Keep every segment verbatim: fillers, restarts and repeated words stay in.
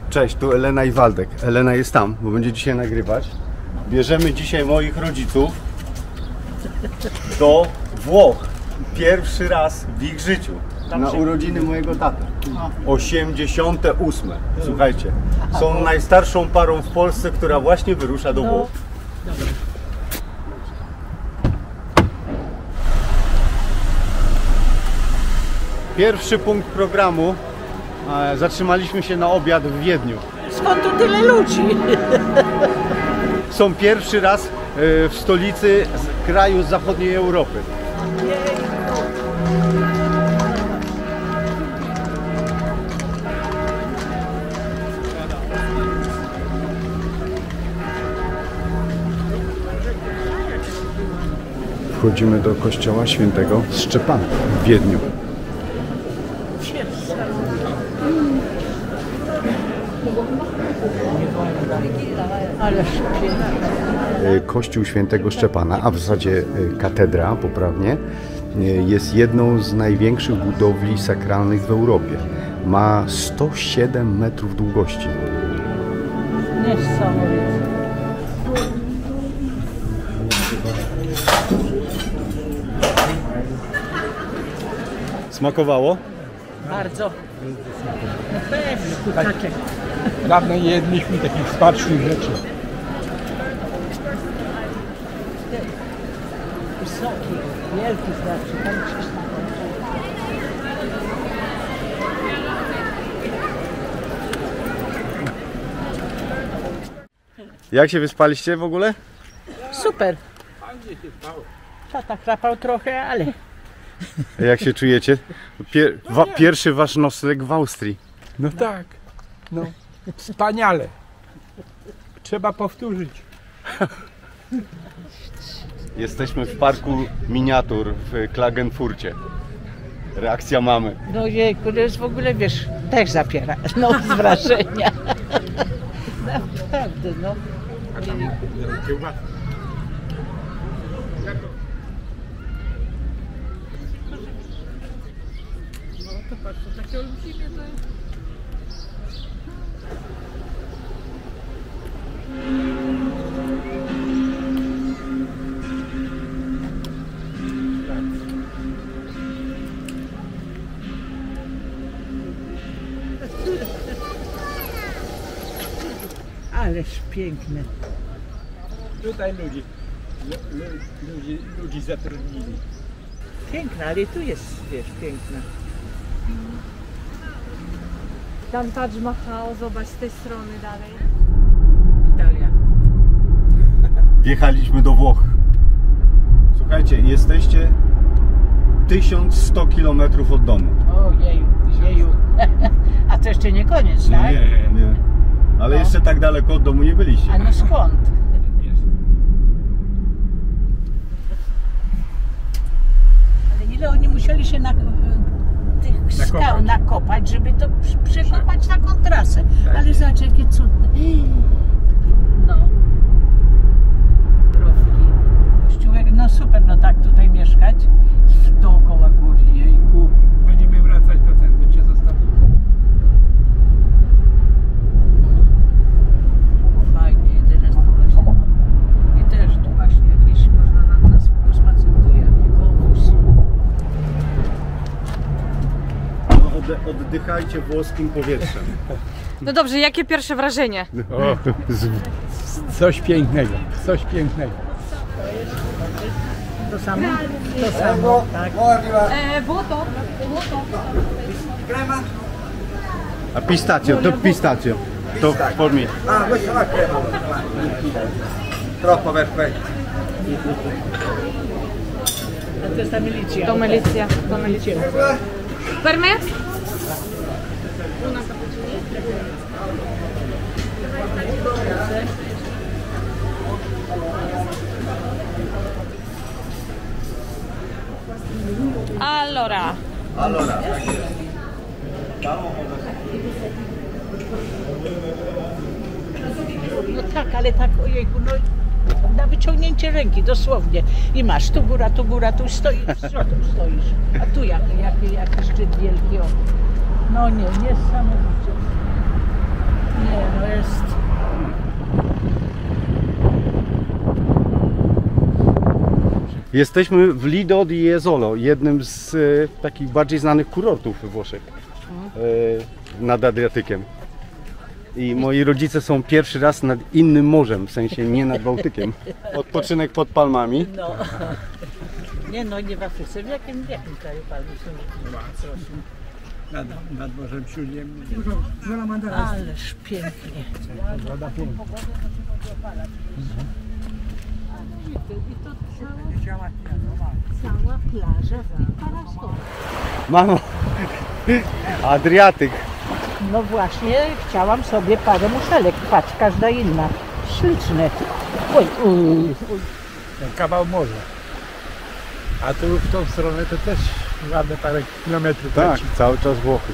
Cześć, tu Elena i Waldek. Elena jest tam, bo będzie dzisiaj nagrywać. Bierzemy dzisiaj moich rodziców do Włoch. Pierwszy raz w ich życiu. Na urodziny mojego taty. osiemdziesiąte ósme. Słuchajcie, są najstarszą parą w Polsce, która właśnie wyrusza do Włoch. Pierwszy punkt programu. Zatrzymaliśmy się na obiad w Wiedniu. Skąd tu tyle ludzi? Są pierwszy raz w stolicy z kraju z zachodniej Europy. Wchodzimy do kościoła świętego Szczepana w Wiedniu. Kościół świętego Szczepana, a w zasadzie katedra poprawnie, jest jedną z największych budowli sakralnych w Europie. Ma sto siedem metrów długości. Niesamowite. Smakowało? Bardzo. No pewnie, kurczaczek. Dawno nie jedliśmy takich smacznych rzeczy. Wysoki, wielki znaczy, tam czysto. Jak się wyspaliście w ogóle? Super. Tata chrapał trochę, ale... Jak się czujecie? Pier wa pierwszy wasz nocleg w Austrii. No tak, no wspaniale. Trzeba powtórzyć. Jesteśmy w parku miniatur w Klagenfurcie. Reakcja mamy. No jejku, to jest w ogóle, wiesz, też zapiera. No z wrażenia. Naprawdę, no. No to patrz, to takie olbrzymie to jest. Ależ piękne. Tutaj ludzi, ludzi, ludzi zatrudnili. Piękna, ale tu jest, wiesz, piękna. Tam Taj Mahal, zobacz z tej strony dalej. Italia. Wjechaliśmy do Włoch. Słuchajcie, jesteście tysiąc sto kilometrów od domu. O jeju, jeju. A to jeszcze nie koniec, tak? Nie, nie. Ale No. jeszcze tak daleko od domu nie byliście. A no skąd? Ale ile oni musieli się na tych skał Nakopać. nakopać, żeby to przy- przekopać taką trasę. Ale zobacz, jakie cudne. No. Profki. Kościółek, no super, no tak tutaj mieszkać. Dookoła góry, jejku. Będziemy wracać do tędy, czy zostawimy? Fajnie, teraz to właśnie, no. I też tu właśnie jakieś, można na nas pospaceruje, wąwóz. No, ode- oddychajcie włoskim powietrzem. No dobrze, jakie pierwsze wrażenie? O, coś pięknego, coś pięknego. To samo? To samo, tak. E, błoto, błoto. A pistacjo, to pistacjo. To for me. Ah, questa è la crema. Troppo perfetto. A to jest ta milicja. To milicja, to milicja. Per me? Allora. Allora. No tak, ale tak, ojejku, no na wyciągnięcie ręki, dosłownie. I masz tu góra, tu góra, tu stoisz, z przodu stoisz. A tu jaki, jaki, jaki szczyt wielki, o. No nie, niesamowicie. Jesteśmy w Lido di Jesolo, jednym z e, takich bardziej znanych kurortów we Włoszech, e, nad Adriatykiem. I moi rodzice są pierwszy raz nad innym morzem, w sensie nie nad Bałtykiem. Odpoczynek pod palmami. No. Nie no, nie w Afryce, w jakim, w jakim kraju palmy są? Nad, nad Morzem Śródziemnym. Ależ pięknie. Woda piękna. I to cała, cała plaża w tym parasolach. Mamo, Adriatyk. No właśnie, chciałam sobie parę muszelek, patrz, każda inna. Śliczne. Oj, uj, uj. Ten kawał morza. A tu w tą stronę to też ładne parę kilometrów. Tak, leci. cały czas Włochy.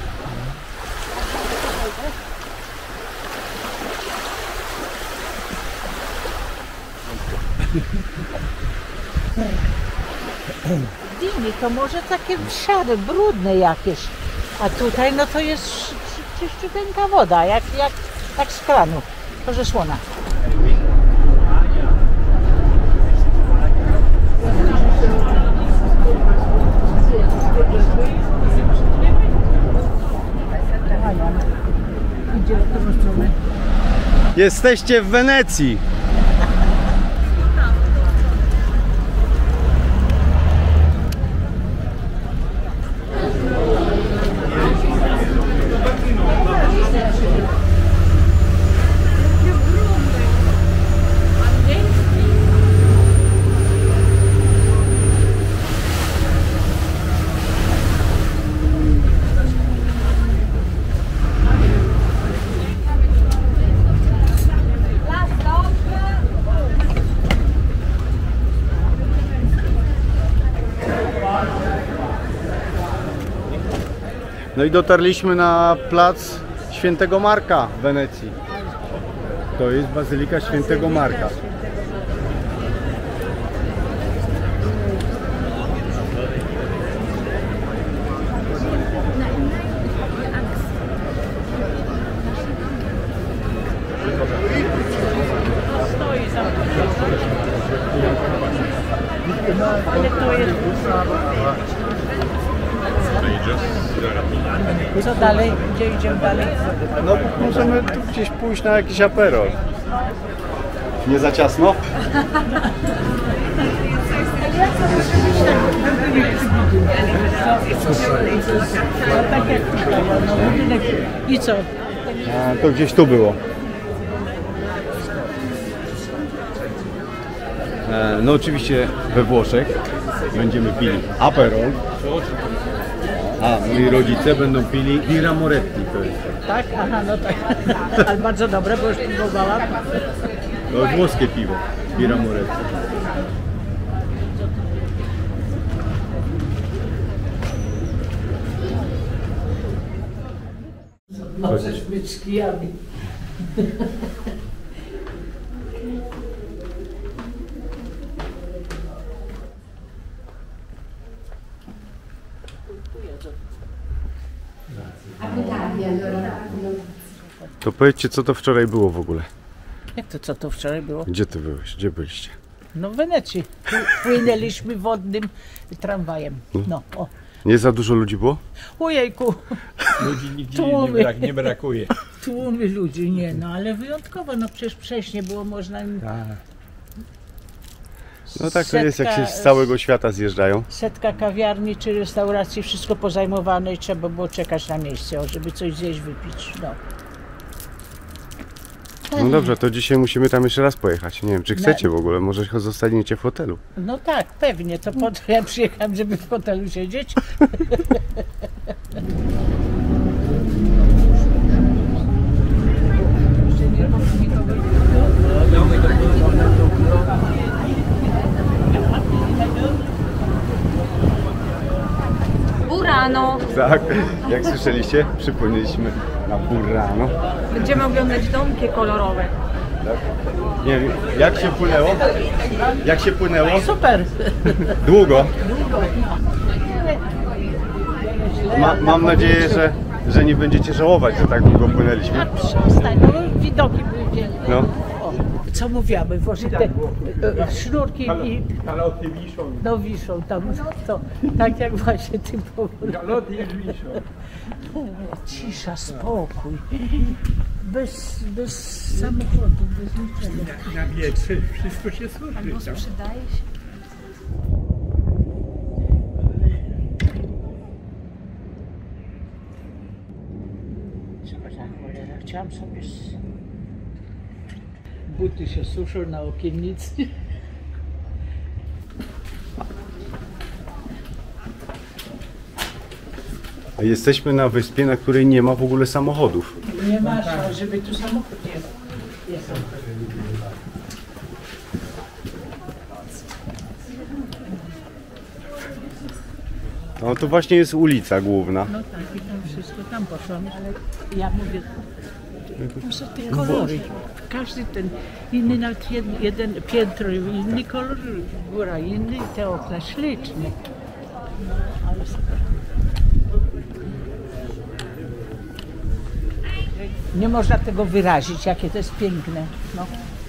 Dini, to może takie szare, brudne jakieś. A tutaj no to jest czy- czy- czyściuteńka woda, jak, jak, jak z kranu. To ze słona. Idzie w którą stronę? Jesteście w Wenecji. No i dotarliśmy na plac Świętego Marka w Wenecji. To jest Bazylika Świętego Marka. Stoi za ale to jest... Co dalej? Gdzie idziemy dalej? No możemy tu gdzieś pójść na jakiś aperol. Nie za ciasno? No tak jak tutaj, no budynek. I co? A, to gdzieś tu było. E, no oczywiście we Włoszech będziemy pili aperol. A moi rodzice będą pili Birra Moretti, to jest. Tak? Aha, no tak. Ale bardzo dobre, bo już próbowałam. To włoskie piwo, Birra Moretti. Możesz być z kijami. To powiedzcie, co to wczoraj było w ogóle? Jak to, co to wczoraj było? Gdzie ty byłeś? Gdzie byliście? No w Wenecji. Płynęliśmy wodnym tramwajem. No, o. Nie za dużo ludzi było? Ojejku, Ludzi nigdzie Tłumy. nie, brak, nie brakuje. tłumy ludzi, nie no, ale wyjątkowo, no przecież wcześniej było można... Tak. No tak to jest, jak się Setka- z całego świata zjeżdżają. Setka kawiarni czy restauracji, wszystko pozajmowane i trzeba było czekać na miejsce, o, żeby coś zjeść, wypić. No. No dobrze, to dzisiaj musimy tam jeszcze raz pojechać. Nie wiem, czy chcecie w ogóle, może zostaniecie w hotelu. No tak, pewnie, to po to ja przyjechałam, żeby w hotelu siedzieć. Burano. Tak, jak słyszeliście, przypomnieliśmy na Burano. Będziemy oglądać domki kolorowe. Tak? Nie wiem, jak się płynęło? Jak się płynęło? Super. Długo. Ma, mam nadzieję, że, że nie będziecie żałować, że tak długo płynęliśmy. A przestań, no widoki były piękne. No. O, co mówiłam, włożyć te e, sznurki i Kaloty wiszą. no wiszą tam, to tak jak właśnie ty powiedziałeś. Kaloty wiszą. Cisza, spokój. Bez, bez samochodu, bez niczego. Na wietrze wszystko się słyszy. Albo sprzedaje się. Co za cholera, chciałam sobie... s- Buty się suszą na okiennicy. Jesteśmy na wyspie, na której nie ma w ogóle samochodów. Nie ma szans, żeby tu samochód jest. jest. No to właśnie jest ulica główna. No tak, i tam wszystko, tam poszłam, ale ja mówię, muszę te kolory. Każdy ten inny, nawet jeden, jeden piętro, inny kolor, góra inny i te okna śliczne. No, ale super. Nie można tego wyrazić, jakie to jest piękne. No.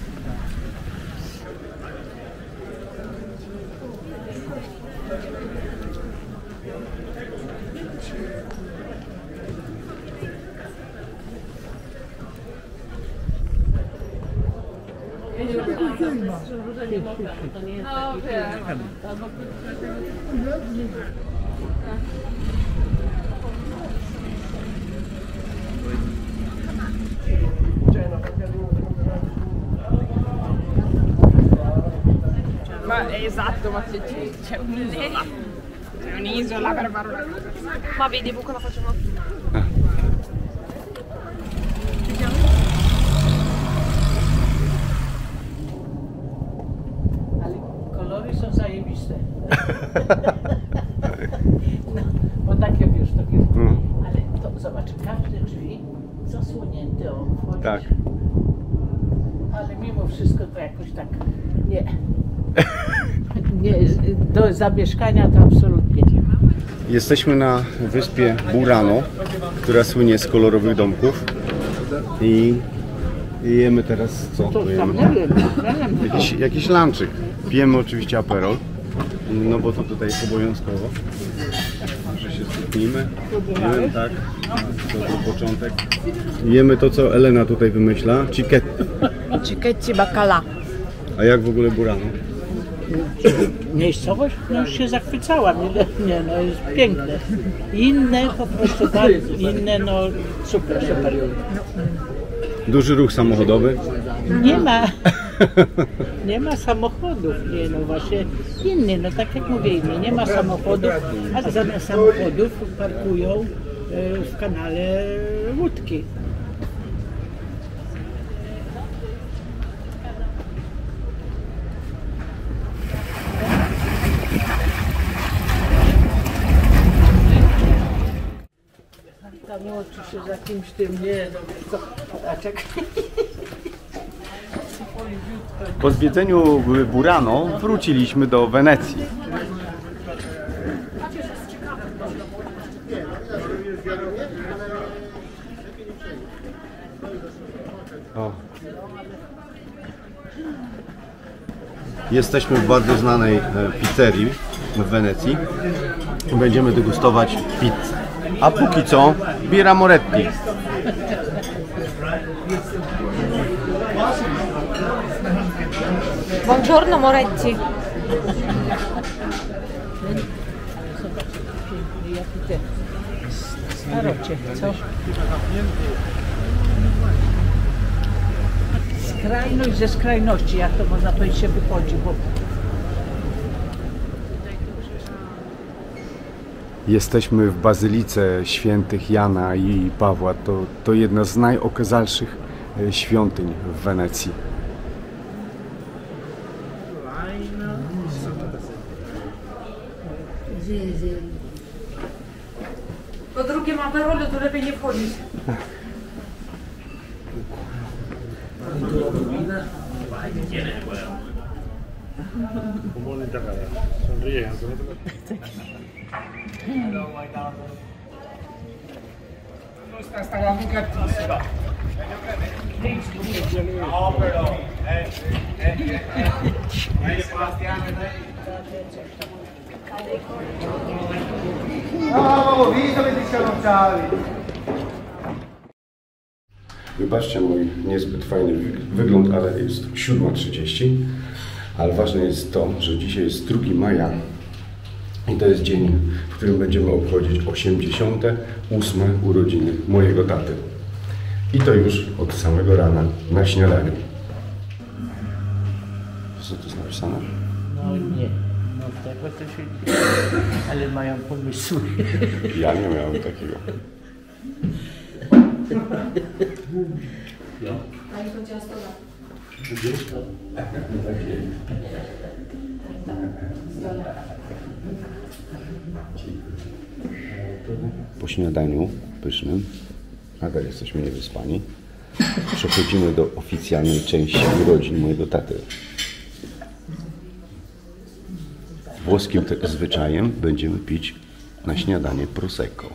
Ma esatto, ma c'è, c'è un'isola. C'è un'isola per fare. Ma vedi, poi la facciamo prima. Ale kolory są zajebiste. No, bo takie wiesz, takie. Mhm. Ale to zobacz, każde drzwi zasłonięte, o, wchodzisz. Tak. Ale mimo wszystko to jakoś tak nie. Nie, do zamieszkania to absolutnie. Jesteśmy na wyspie Burano, która słynie z kolorowych domków. I i jemy teraz co? To To tam jemy? nie wiem, nie wiem. Jakiś, jakiś lunchik. Pijemy oczywiście aperol, no bo to tutaj jest obowiązkowo. Że się skupnimy. Jemy, tak. Dobry początek. Jemy to, co Elena tutaj wymyśla. Cicchetti. Cicchetti bacala. A jak w ogóle Burano? Miejscowość no już się zachwycała, nie, nie no jest piękne. Inne po prostu tak, inne no super, super. Duży ruch samochodowy. Nie ma, nie ma samochodów, nie no właśnie inny, no tak jak mówię inny, nie ma samochodów, a zamiast samochodów parkują e, w kanale łódki. Tam łączy się z jakimś tym, nie no wiesz co, a czekaj. Po zwiedzeniu Burano wróciliśmy do Wenecji. O. Jesteśmy w bardzo znanej e, pizzerii w Wenecji. Będziemy degustować pizzę. A póki co Birra Moretti. Buongiorno Moretti. Jaki te starocie, co? Skrajność ze skrajności, jak to można powiedzieć, się wychodzi, bo Jesteśmy w Bazylice Świętych Jana i Pawła. To, to jedna z najokazalszych e, świątyń w Wenecji. Po drugim aperolu to lepiej nie wchodzić. Sta sta guardando cattivo. Wybaczcie mój niezbyt fajny wygląd, ale jest siódma trzydzieści. Ale ważne jest to, że dzisiaj jest drugiego maja i to jest dzień, w którym będziemy obchodzić osiemdziesiąte ósme urodziny mojego taty. I to już od samego rana na śniadaniu. Co tu jest napisane? No nie, no tego to się nie, ale mają pomysły. Ja nie miałem takiego. Pani to ciasto da. Po śniadaniu pysznym, nadal jesteśmy niewyspani, przechodzimy do oficjalnej części urodzin mojego taty. Włoskim zwyczajem będziemy pić na śniadanie prosecco.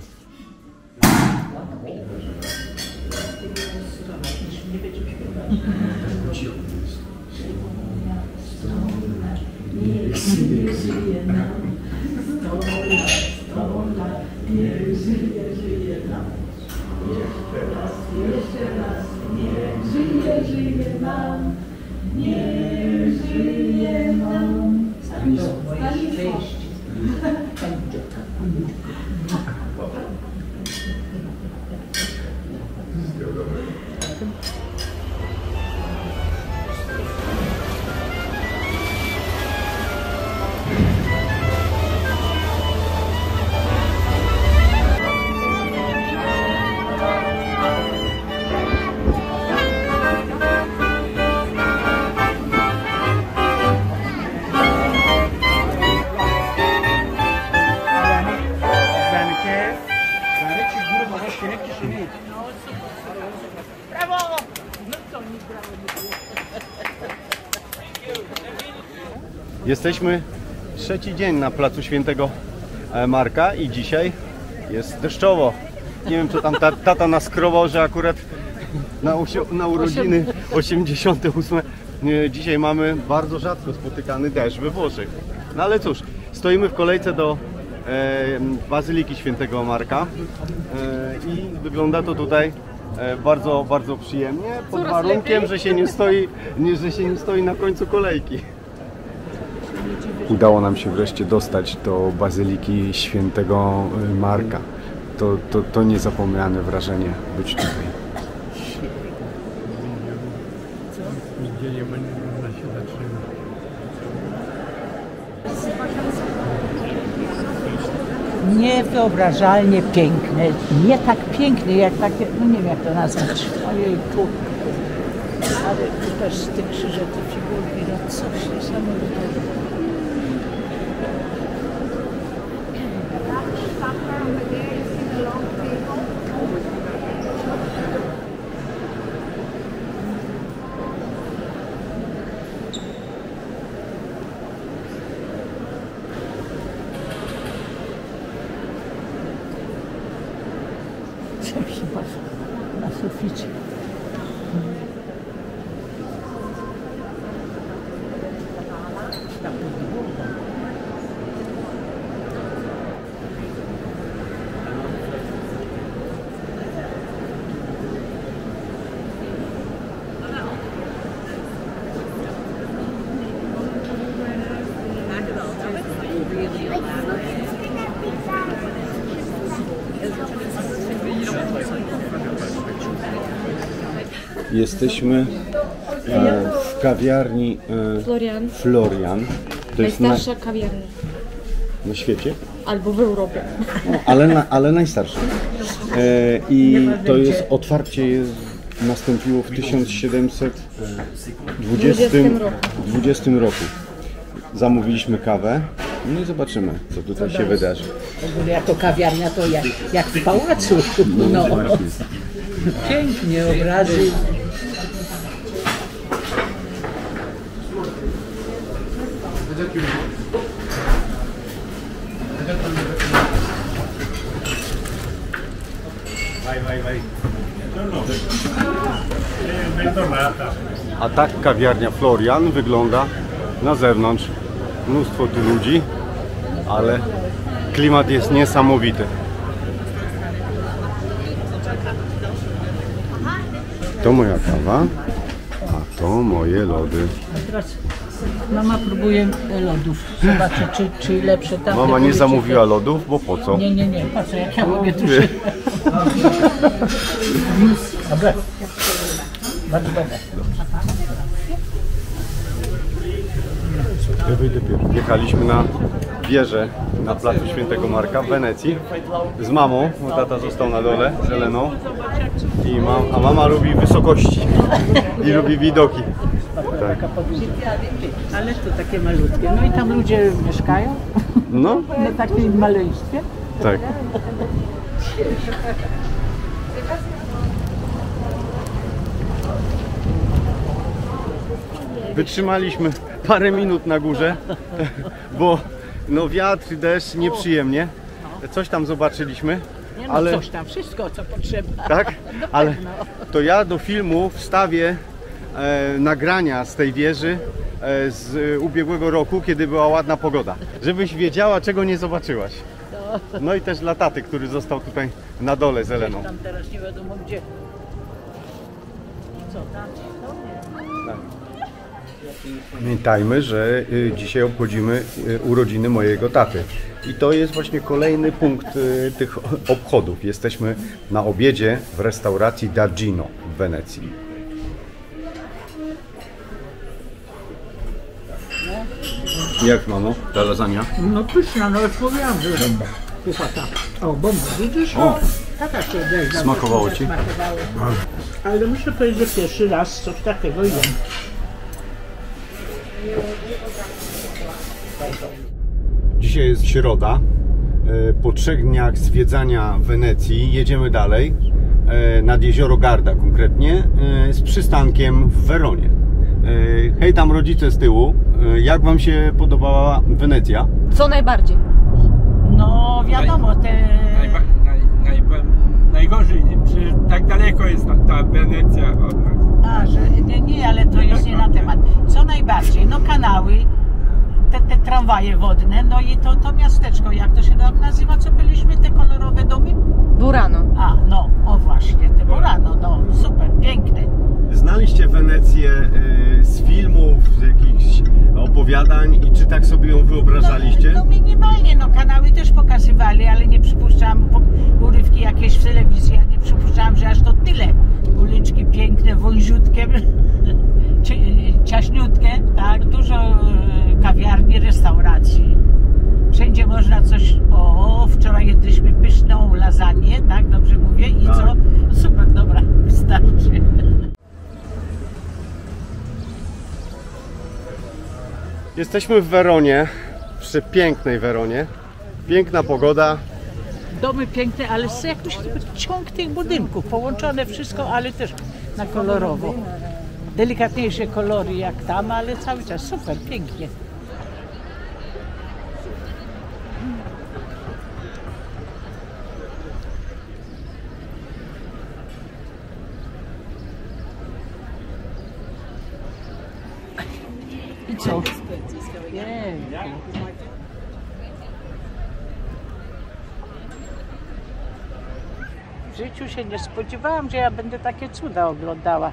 Jesteśmy trzeci dzień na placu Świętego Marka i dzisiaj jest deszczowo. Nie wiem, co tam tata naskrował, że akurat na, na urodziny osiemdziesiąte ósme dzisiaj mamy bardzo rzadko spotykany deszcz we Włoszech. No ale cóż, stoimy w kolejce do e, Bazyliki Świętego Marka e, i wygląda to tutaj e, bardzo, bardzo przyjemnie, pod Coraz warunkiem, lepiej. że się nie stoi, nie, że się nie stoi na końcu kolejki. Udało nam się wreszcie dostać do Bazyliki Świętego Marka. To, to, to niezapomniane wrażenie być tutaj. Nigdzie nie można się zatrzymać. Niewyobrażalnie piękne. Nie tak piękne jak takie, no nie wiem jak to nazwać. Ojejku. Ale tu też te krzyże, te figurki, no coś niesamowitego. Chyba na suficie. Jesteśmy e, w kawiarni e, Florian. Florian. To jest na, Najstarsza kawiarnia. na świecie, Albo w Europie. no, ale, na, ale najstarsza. E, I to jest otwarcie jest, nastąpiło w tysiąc siedemset dwudziestym roku. Zamówiliśmy kawę. No i zobaczymy, co tutaj się wydarzy. W ogóle jako kawiarnia to jak, jak w pałacu. No. Pięknie obrazy. Vai, vai, vai. A tak kawiarnia Florian wygląda na zewnątrz. Mnóstwo tu ludzi, ale klimat jest niesamowity. To moja kawa, a to moje lody. A teraz mama próbuje lodów. Zobaczę, czy, czy lepsze tam. Mama nie zamówiła lodów, bo po co? Nie, nie, nie, po co, jak ja mogę tu się... Dobra. Bardzo dobre. Ja wyjdę pierwszy. Jechaliśmy na wieżę na placu Świętego Marka w Wenecji z mamą, bo tata został na dole z Eleną. I mam, a mama lubi wysokości i lubi widoki. Tak. Ale to takie malutkie. No i tam ludzie mieszkają No, na takim maleństwie. tak. Wytrzymaliśmy parę minut na górze, bo no wiatr, deszcz, nieprzyjemnie. Coś tam zobaczyliśmy, Nie no, ale coś tam, wszystko co potrzeba. tak, ale to ja do filmu wstawię e, nagrania z tej wieży e, z ubiegłego roku, kiedy była ładna pogoda, żebyś wiedziała, czego nie zobaczyłaś. No i też dla taty, który został tutaj na dole z Eleną. Tam teraz nie wiadomo gdzie. Co tam? Tak. Pamiętajmy, że y, dzisiaj obchodzimy y, urodziny mojego taty. I to jest właśnie kolejny punkt y, tych obchodów. Jesteśmy na obiedzie w restauracji Da Gino w Wenecji. Jak, mamo, ta lasagna? No pyszna, no już mówiłam, że puchata. O, bomba, widzisz? O. Taka się daje. Smakowało ci? Smakowało. Ale muszę powiedzieć, że pierwszy raz coś takiego jem. Dzisiaj jest środa. Po trzech dniach zwiedzania Wenecji jedziemy dalej nad jezioro Garda konkretnie z przystankiem w Weronie. Hej tam rodzice z tyłu, jak wam się podobała Wenecja? Co najbardziej? No wiadomo, te... Najba, naj, najba, najgorzej, przecież tak daleko jest ta, ta Wenecja od nas. A, że nie, nie, ale to jest nie na temat. Co najbardziej? No kanały, te, te tramwaje wodne, no i to, to miasteczko, jak to się tam nazywa, co byliśmy, te kolorowe domy? Burano. A, no, o właśnie, te Burano, no, super, piękne. Znaliście Wenecję y, z filmów, z jakichś opowiadań i czy tak sobie ją wyobrażaliście? No, no minimalnie, no kanały też pokazywali, ale nie przypuszczałam, po, urywki jakieś w telewizji, ja nie przypuszczałam, że aż to tyle. Uliczki piękne, wąziutkie, ciaśniutkie, tak, dużo kawiarni, restauracji. Wszędzie można coś, o, wczoraj jedliśmy pyszną lasagne, tak, dobrze mówię, i tak. Co? Super, dobra, wystarczy. Jesteśmy w Weronie, w przepięknej Weronie. Piękna pogoda. Domy piękne, ale z jakiś ciąg tych budynków, połączone wszystko, ale też na kolorowo. Delikatniejsze kolory jak tam, ale cały czas super, pięknie. I co? Nie. W życiu się nie spodziewałam, że ja będę takie cuda oglądała.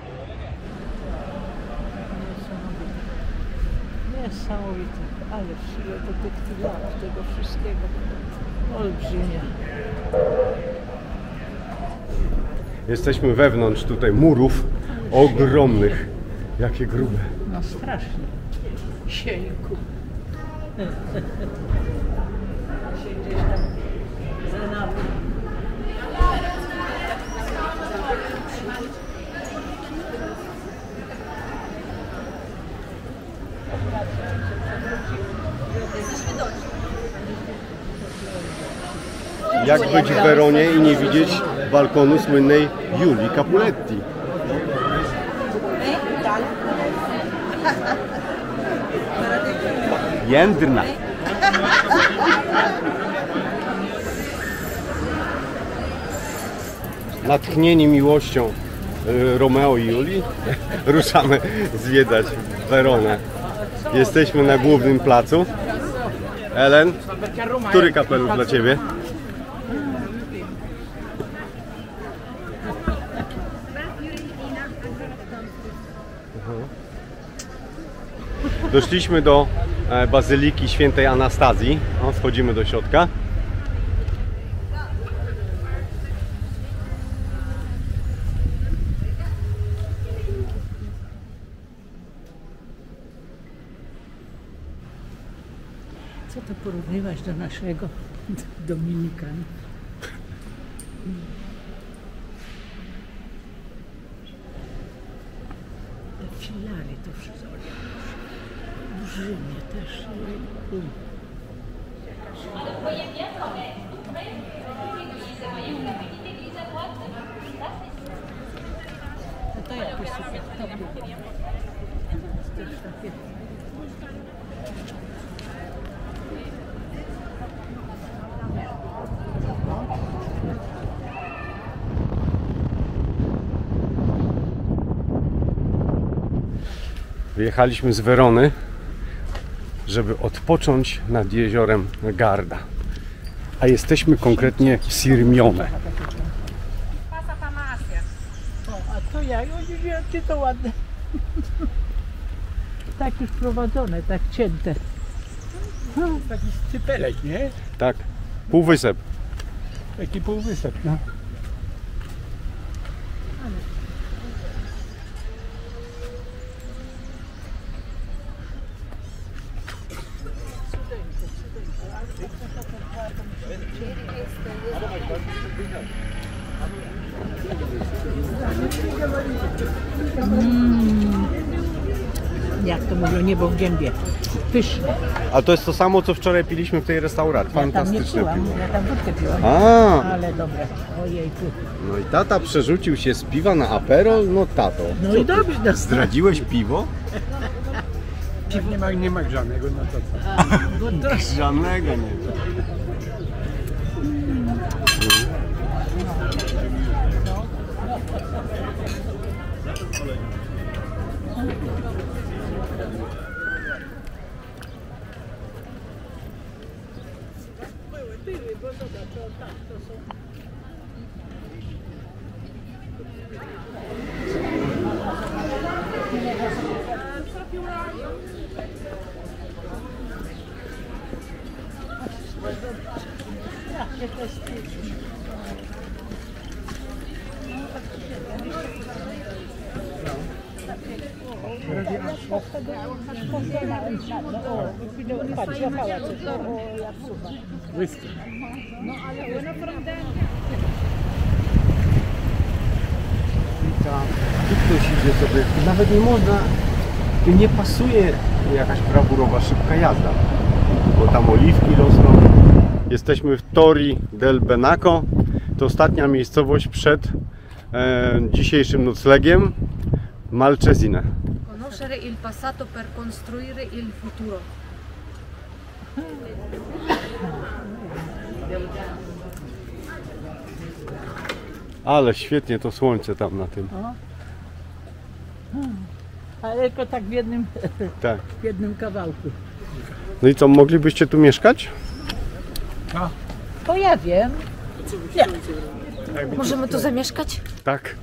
Niesamowite. Ale siłę do tych lat, tego wszystkiego. Olbrzymia. Jesteśmy wewnątrz tutaj murów ogromnych. Jakie grube. No strasznie. Siejku. Się gdzieś tam za nami. Jak być w Weronie i nie widzieć balkonu słynnej Julii Capuletti. Jędrna. Natchnieni miłością y, Romeo i Julii. Ruszamy zwiedzać Weronę. Jesteśmy na głównym placu. Ellen, który kapelusz dla Ciebie? Doszliśmy do Bazyliki Świętej Anastazji. O, wchodzimy do środka. Co to porównywać do naszego Dominikana? Te filary to wszystko. W Rzymie też. No to jakieś super. To było. Też takie. Wyjechaliśmy z Werony, żeby odpocząć nad jeziorem Garda. A jesteśmy konkretnie w Sirmione. O, a to jak? Jakie to ładne. Tak już prowadzone, tak cięte. Taki scypelek, nie? Tak, półwysep. Taki półwysep, no. Mm. Jak to mówią, niebo w gębie. Pyszne. A to jest to samo, co wczoraj piliśmy w tej restauracji. Ja tam nie Fantastyczne piłam, piwo. ja tam wódkę piłam. A, Ale dobre. Ojejku. no i tata przerzucił się z piwa na aperol. No tato, No i dobrze. No. zdradziłeś piwo? Nie ma, nie ma grzanego, no to co? A, bo to... Żadnego nie. Whisky. Tu ktoś idzie sobie, nawet nie można, tu nie pasuje jakaś brawurowa, szybka jazda, bo tam oliwki rosną. Jesteśmy w Torri del Benaco, to ostatnia miejscowość przed e, dzisiejszym noclegiem, Malcesine. Conoscere il passato per costruire il futuro. Ale świetnie to słońce tam na tym. Ale tylko tak w jednym, Tak. w jednym kawałku. No i co, moglibyście tu mieszkać? No, To ja wiem. Możemy tu zamieszkać? Tak.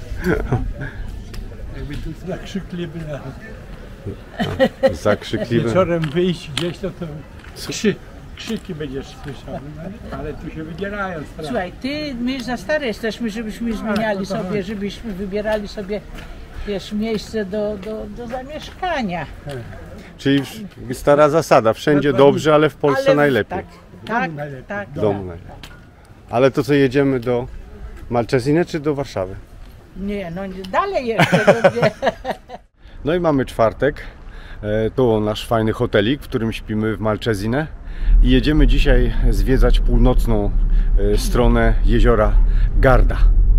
jakby tu zakrzykliby na Zakrzykliwe. wieczorem wyjść gdzieś, to to krzy, krzyki będziesz słyszał, no, ale tu się wydzierają strasznie. Słuchaj, ty, my już za stare jesteśmy, żebyśmy zmieniali no to sobie, chodź. żebyśmy wybierali sobie, wiesz, miejsce do, do, do zamieszkania. Czyli stara zasada, wszędzie dobrze, ale w Polsce Ale- najlepiej. Tak, tak, najlepiej. tak. W domu najlepiej. Ale to co, jedziemy do Malcesine czy do Warszawy? Nie, no nie, dalej jeszcze. No, nie. No i mamy czwartek. E, To nasz fajny hotelik, w którym śpimy w Malcesine. I jedziemy dzisiaj zwiedzać północną e, stronę jeziora Garda.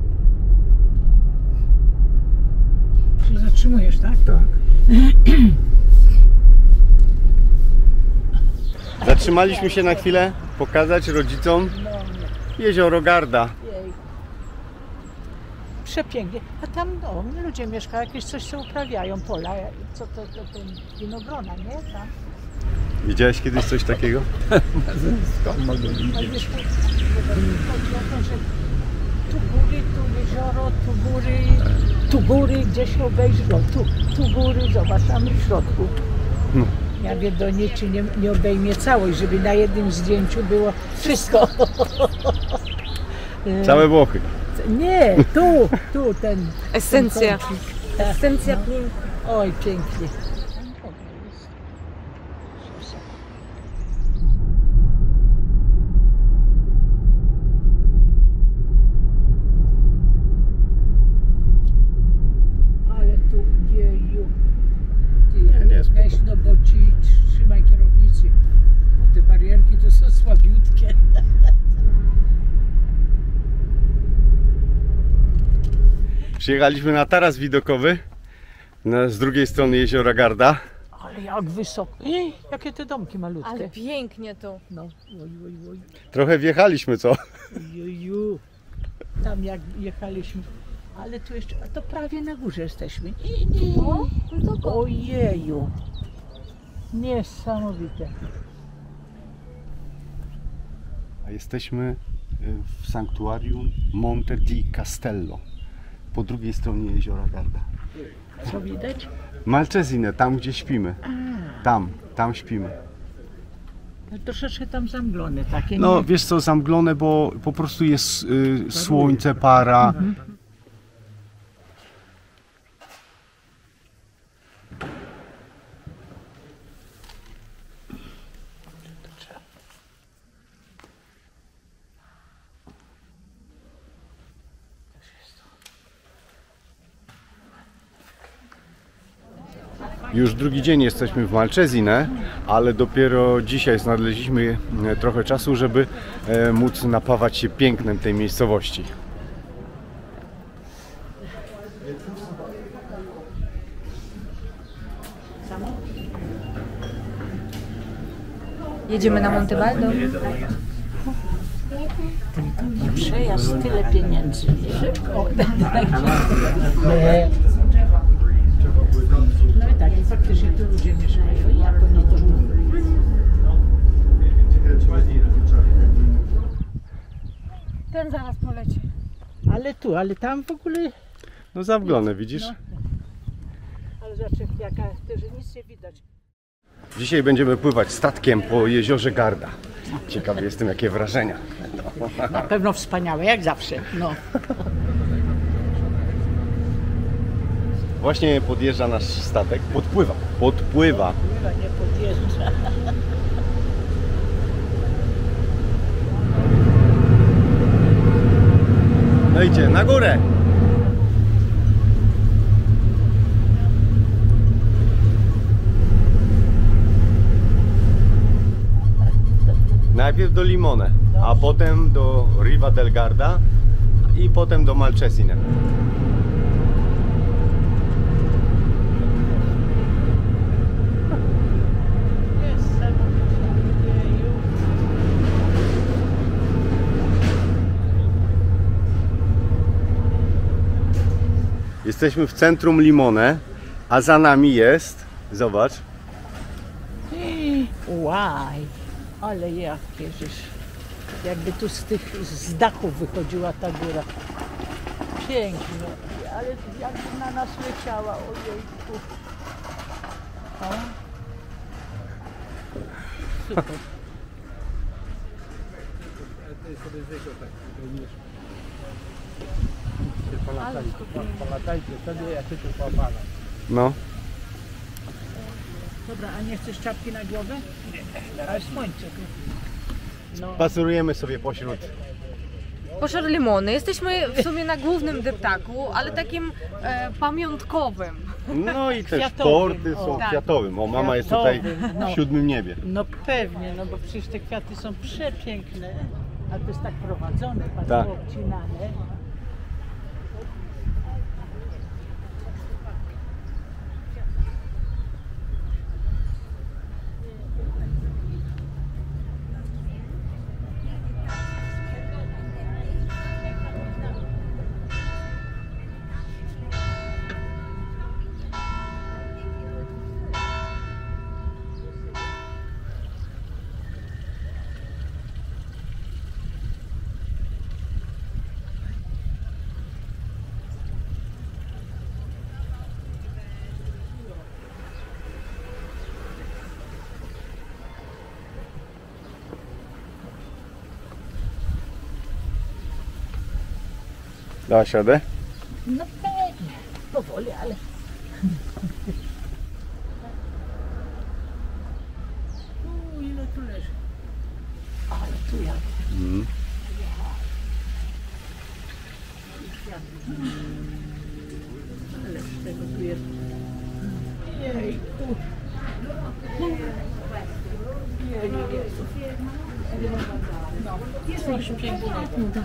Się zatrzymujesz, tak? Tak. Zatrzymaliśmy się na chwilę pokazać rodzicom jezioro Garda. Przepięknie. A tam no, ludzie mieszkają, jakieś coś co uprawiają, pola, co to, to, to winogrona, nie? Tam. Widziałeś kiedyś coś takiego? Skąd mogę A widzieć? wiesz, chodzi o to, że tu góry, tu jezioro, tu góry, tu góry, gdzieś obejrzysz, no, tu, tu góry, zobacz, tam w środku. No. Ja wiem, do niej czy nie, nie obejmie całość, żeby na jednym zdjęciu było wszystko. Całe Włochy. Nie, tu, tu ten. Esencja. ten kącik. Esencja piękna. Oj, pięknie. Ale tu, jeju. Ty, Nie, nie, spoko. weź no, bo ci trzymaj kierownicy. Bo te barierki to są słabiutkie. Przyjechaliśmy na taras widokowy na, z drugiej strony jeziora Garda. Ale jak wysoko. Ej, jakie te domki malutkie. Ale pięknie to. No, oj, oj, oj. Trochę wjechaliśmy, co? Ojeju. Tam jak jechaliśmy. Ale tu jeszcze, a to prawie na górze jesteśmy. I, i. O, wysoko. Ojeju. Niesamowite. A jesteśmy y, w sanktuarium Monte di Castello. Po drugiej stronie jeziora Garda. Co widać? Malcesine, tam gdzie śpimy. Tam, tam śpimy. No, troszeczkę tam zamglone takie. No nie? wiesz co, zamglone, bo po prostu jest y, słońce, para. Już drugi dzień jesteśmy w Malcesine, ale dopiero dzisiaj znaleźliśmy e, trochę czasu, żeby e, móc napawać się pięknem tej miejscowości. Jedziemy na Montebaldo. Przejazd, tyle pieniędzy. Szybko. No i tak, i faktycznie tu ludzie mieszkają. Jak oni to Ten zaraz poleci. Ale tu, ale tam w ogóle. No zamglone, widzisz? No. Ale zobacz, jaka, że nic nie widać. Dzisiaj będziemy pływać statkiem po jeziorze Garda. Ciekawy jestem, jakie wrażenia. Na pewno wspaniałe, jak zawsze. No. Właśnie podjeżdża nasz statek. Podpływa. Podpływa. Chyba nie podjeżdża. No idzie na górę. Najpierw do Limone, a potem do Riva del Garda i potem do Malcesine. Jesteśmy w centrum Limone, a za nami jest, zobacz, Łaj, ale jakie żeż. Jakby tu z tych z dachów wychodziła ta góra. Pięknie, ale jakby na nas leciała, ojejku. O. Super. To jest ryzyko tak, polatajcie, polatajcie sobie, ja się tu popalam. no. Dobra, a nie chcesz czapki na głowę? Nie. Ale słońce tu. No. Spacerujemy sobie pośród. Poszar Limony. Jesteśmy w sumie na głównym deptaku, ale takim e, pamiątkowym. No i też Kwiatowym, porty są o. Tak. kwiatowym. O, mama jest tutaj Kwiatowym, no. w siódmym niebie. No pewnie, no bo przecież te kwiaty są przepiękne. A to jest tak prowadzone, patrz, Tak. obcinane. Dałaś radę? No pewnie, powoli, ale... U, ile tu leży? Ale tu jak... Mm. Ale z tego tu jest... Jejku. Coś pięknego.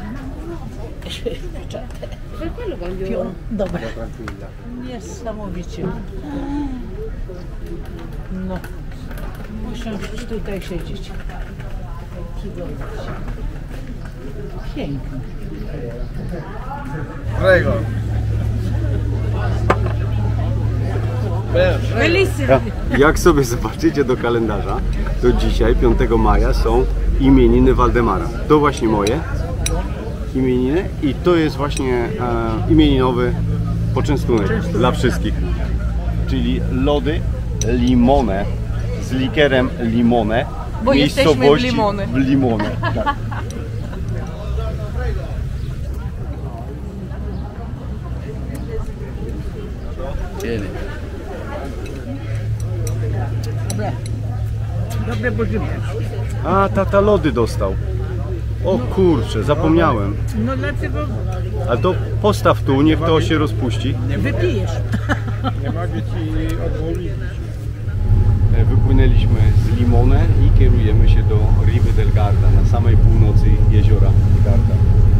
Pion, dobra. Niesamowicie. No, usiąść tutaj siedzieć. Przyglądać się. Pięknie. Prego. Ja, jak sobie zobaczycie do kalendarza, to dzisiaj, piątego maja, są imieniny Waldemara. To właśnie moje imieniny i to jest właśnie e, imieninowy poczęstunek dla wszystkich. Czyli lody limone z likerem limone. Bo jesteśmy w Limone. W Limone, tak. Dobre. Dobre bożymy. A, tata lody dostał. O kurczę, zapomniałem. No dlaczego Ale to postaw tu, niech to się rozpuści. wypijesz? Nie mogę ci odmówić. Wypłynęliśmy z Limone i kierujemy się do Riva del Garda, na samej północy jeziora Garda.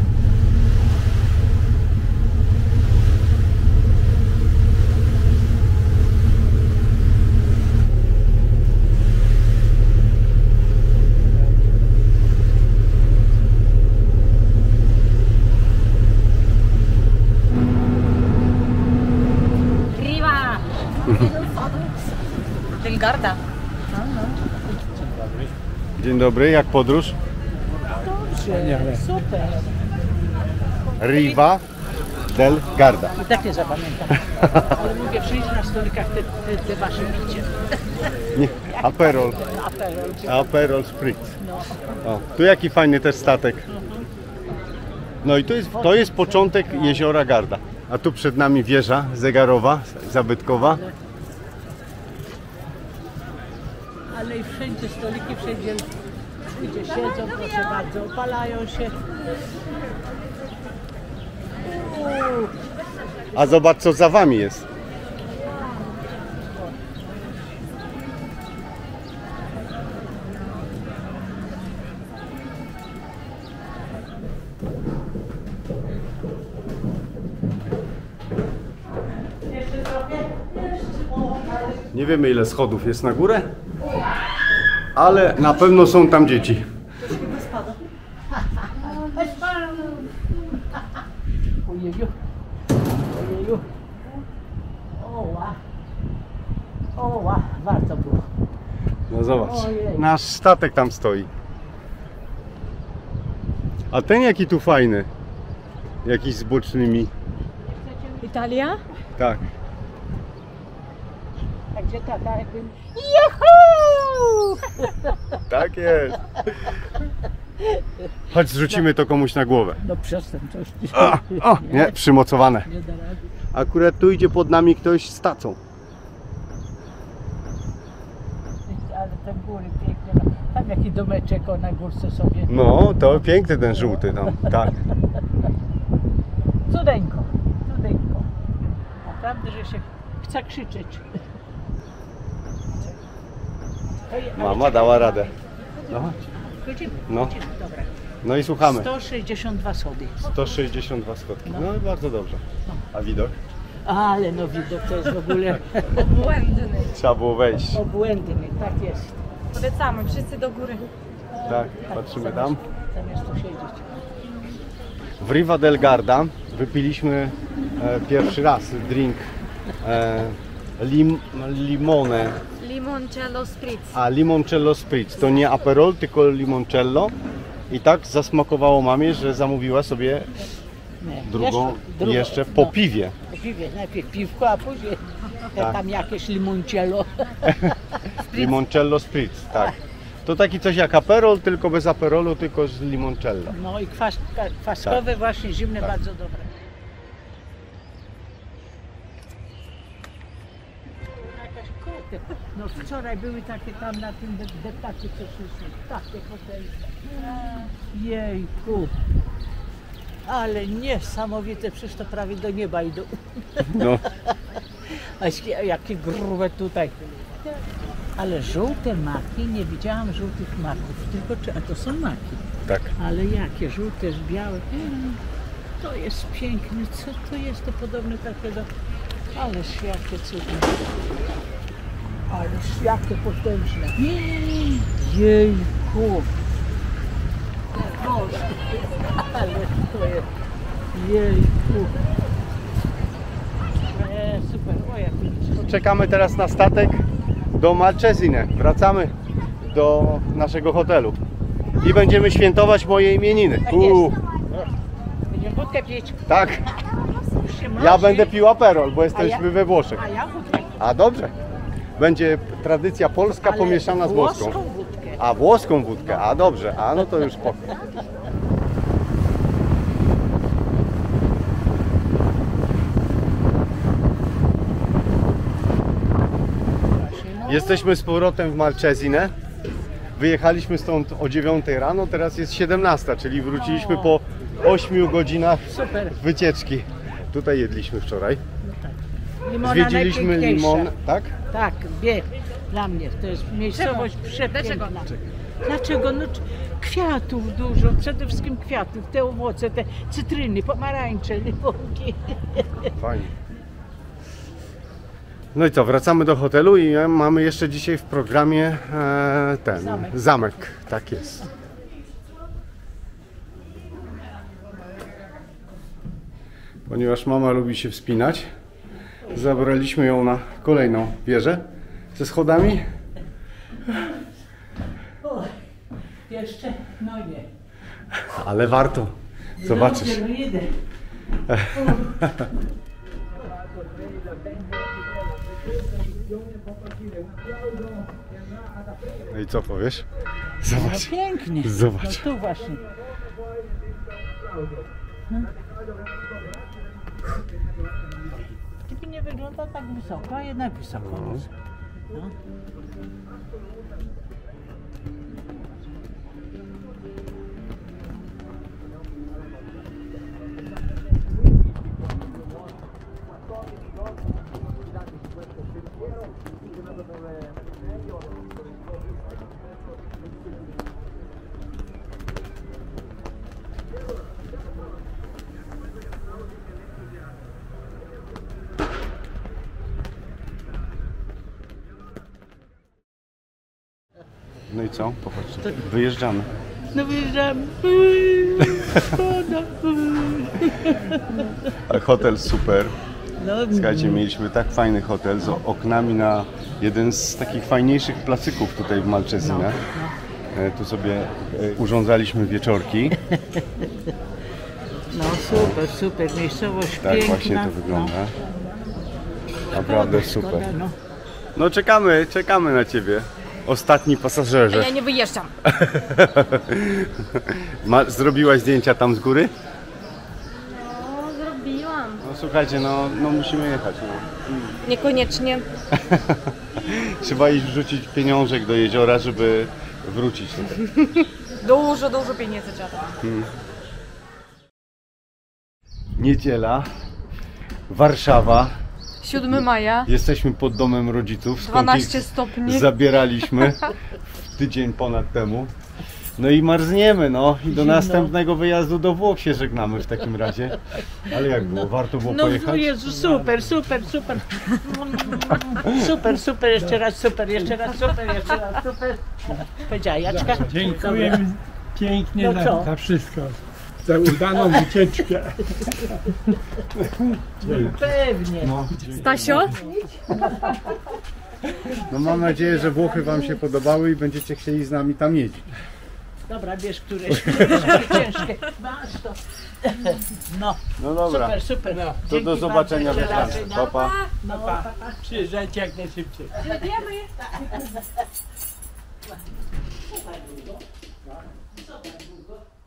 Riva! Del Garda. Dzień dobry, jak podróż? Dobrze, super. Riva del Garda. I tak nie zapamiętam. Ale mówię, wszędzie na stolikach te, te, te wasze picie. Nie, Aperol. Aperol. Aperol Spritz. O, tu jaki fajny też statek. No i to jest, to jest początek jeziora Garda. A tu przed nami wieża zegarowa, zabytkowa. Ale i wszędzie stoliki, wszędzie ludzie siedzą, proszę bardzo, opalają się. Uuu, A zobacz, co za wami jest. Nie wiemy, ile schodów jest na górę, ale na pewno są tam dzieci. ojeju, ojeju. Oła, oła, warto było. No zobacz, Ojej. nasz statek tam stoi. A ten jaki tu fajny. Jakiś z bocznymi. Italia? Tak. A gdzie tata jakby... Tak jest. Chodź, zrzucimy to komuś na głowę. No przestań coś. A, o, nie, przymocowane. Nie da rady. Akurat tu idzie pod nami ktoś z tacą. Ale te góry piękne. Tam jaki domeczek o na górce sobie. No, to piękny ten żółty tam. Tak. Cudeńko, cudeńko. Naprawdę, że się chce krzyczeć. Mama dała radę. No, Chodzimy, No. chodzimy, dobra. no i słuchamy. sto sześćdziesiąt dwa schody. sto sześćdziesiąt dwa schodki. No i bardzo dobrze. A widok? Ale no widok to jest w ogóle Błędny. Trzeba było wejść. obłędny, tak jest. Polecamy, wszyscy do góry. Tak, patrzymy tam. Zamiast tu siedzieć. W Riva del Garda wypiliśmy e, pierwszy raz drink e, lim, limone, Limoncello spritz. a limoncello spritz. To nie Aperol, tylko limoncello. I tak zasmakowało mamie, że zamówiła sobie Nie, drugą jeszcze, drugą, jeszcze po no, piwie. Po piwie, najpierw piwko, a później Tak. tam jakieś limoncello. Limoncello spritz, tak. To taki coś jak Aperol, tylko bez Aperolu, tylko z limoncello. No i kwas, kwaskowe właśnie, zimne, Tak. bardzo dobre. te, no wczoraj były takie tam na tym deptacie, co szliśmy, takie hotele. Jejku. Ale niesamowite, przecież to prawie do nieba idą. No. A jakie, jakie grube tutaj. Ale żółte maki, nie widziałam żółtych maków, tylko czy, a to są maki. Tak. Ale jakie żółte, białe. Mm, to jest piękne, co to jest, to podobne takiego. Ależ jakie cudne. Ależ jakie potężne. Jejku. Boże, ale to jest. Jejku. E, super, o jak Czekamy teraz na statek do Malcesine. Wracamy do naszego hotelu i będziemy świętować moje imieniny. Uuu. Będziemy wódkę pić. Tak, Już się ja mrozi. będę pił Aperol, bo A jesteśmy ja- we Włoszech. A ja wódkę. A dobrze. Będzie tradycja polska Ale pomieszana z włoską. włoską wódkę. A włoską wódkę, a dobrze, a no to już spoko. Jesteśmy z powrotem w Malcesine. Wyjechaliśmy stąd o dziewiątej rano, teraz jest siedemnasta, czyli wróciliśmy po ośmiu godzinach Super. wycieczki. Tutaj jedliśmy wczoraj. Limona Zwiedziliśmy najpiękniejsza. limon, tak? Tak, wie, dla mnie to jest miejscowość przepiękna. Dlaczego? Dlaczego? No, c- kwiatów dużo, przede wszystkim kwiatów, te owoce, te cytryny, pomarańcze, limonki. Fajnie. No i co, wracamy do hotelu i e, mamy jeszcze dzisiaj w programie e, ten Zamek. zamek. Tak jest. Ponieważ mama lubi się wspinać, zabraliśmy ją na kolejną wieżę ze schodami. O, jeszcze? No nie. Ale warto. Zobaczysz. Dobrze, no idę. No i co powiesz? No Zobacz. pięknie. Zobacz. No tu właśnie. Hmm. Tylko nie wygląda tak wysoko, a jednak wysoko jest. No. No i co? Popatrzcie. Wyjeżdżamy. No wyjeżdżam. Ale hotel super. No, Słuchajcie, mieliśmy tak fajny hotel z oknami na jeden z takich fajniejszych placyków tutaj w Malcesine. E, Tu sobie e, urządzaliśmy wieczorki. no super, super, miejscowość Tak piękna. właśnie to wygląda. No. Naprawdę Szkoda, super. no. No czekamy, czekamy na Ciebie. Ostatni pasażerze. Ja nie wyjeżdżam. Ma, zrobiłaś zdjęcia tam z góry? No, zrobiłam. No słuchajcie, no, no musimy jechać. No. Niekoniecznie. Trzeba iść wrzucić pieniążek do jeziora, żeby wrócić tutaj. Dużo, dużo pieniędzy trzeba. Niedziela, Warszawa. siódmego maja. Jesteśmy pod domem rodziców, skąd dwanaście ich stopni. zabieraliśmy tydzień ponad temu. No i marzniemy, no i do Zimno. następnego wyjazdu do Włoch się żegnamy w takim razie. Ale jak było? Warto było No pojechać? Jezu, super, super, super. Super, super, jeszcze raz super, jeszcze raz super, jeszcze raz super. Powiedziała Jaczka. Dziękuję pięknie No co? za, za wszystko. Za udaną wycieczkę. Pewnie. No, Stasio? no mam nadzieję, że Włochy Wam się podobały i będziecie chcieli z nami tam jeździć. Dobra, bierz któreś. Ciężkie. Masz to. No, No dobra, super, super. No. to do zobaczenia we Francji. Pa, pa. No, pa, pa. Przyjeżdżajcie jak najszybciej. Super długo.